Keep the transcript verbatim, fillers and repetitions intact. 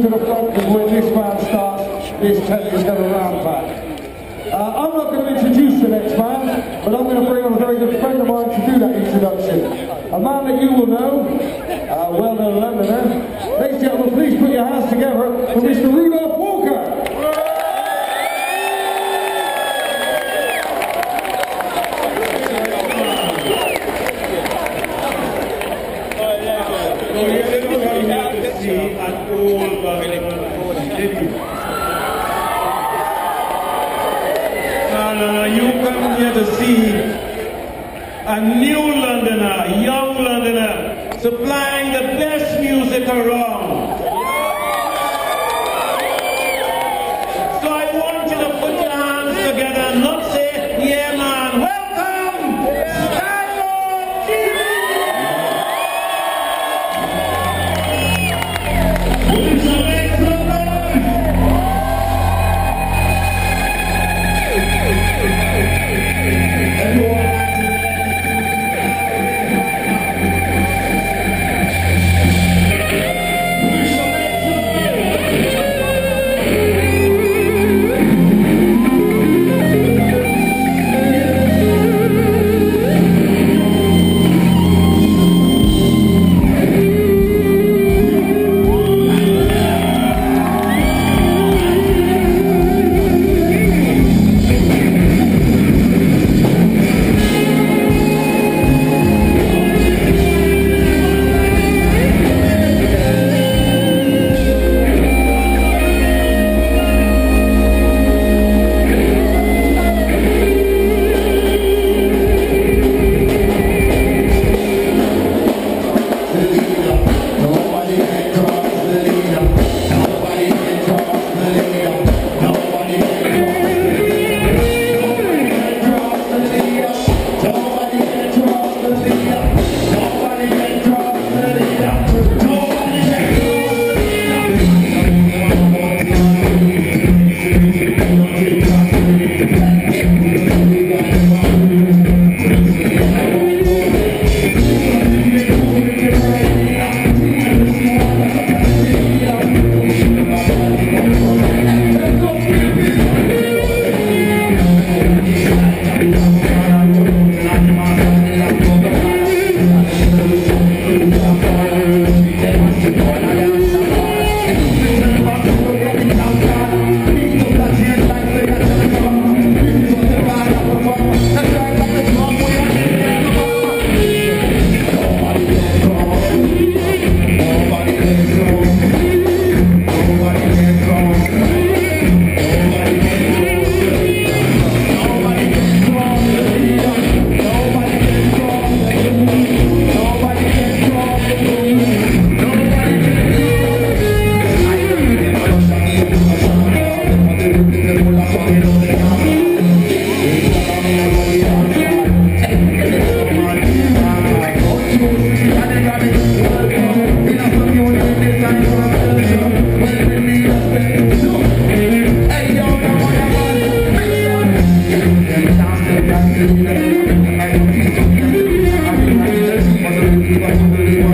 to the front because when this man starts, this tent is going to round back. Uh, I'm not going to introduce the next man, but I'm going to bring on a very good friend of mine to do that introduction. A man that you will know, uh, well-known Londoner. Ladies and gentlemen, please put your hands together for Mister Rudolph Walker. You come here to see a new Londoner, a young Londoner, supplying the best music around. So I want you to put your hands together and not say, yeah man, welcome, Stylo G Hey,